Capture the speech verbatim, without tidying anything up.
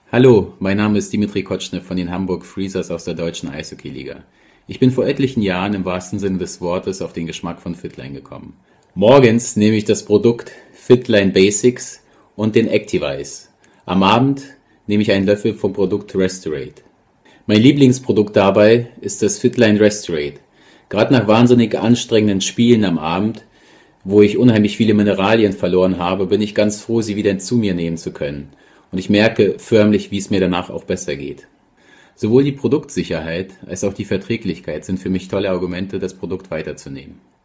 Hallo, mein Name ist Dimitri Kotschnew von den Hamburg Freezers aus der deutschen Eishockeyliga. Ich bin vor etlichen Jahren im wahrsten Sinne des Wortes auf den Geschmack von Fitline gekommen. Morgens nehme ich das Produkt Fitline Basics und den Activise. Am Abend nehme ich einen Löffel vom Produkt Restorate. Mein Lieblingsprodukt dabei ist das Fitline Restorate. Gerade nach wahnsinnig anstrengenden Spielen am Abend, wo ich unheimlich viele Mineralien verloren habe, bin ich ganz froh, sie wieder zu mir nehmen zu können. Und ich merke förmlich, wie es mir danach auch besser geht. Sowohl die Produktsicherheit als auch die Verträglichkeit sind für mich tolle Argumente, das Produkt weiterzunehmen.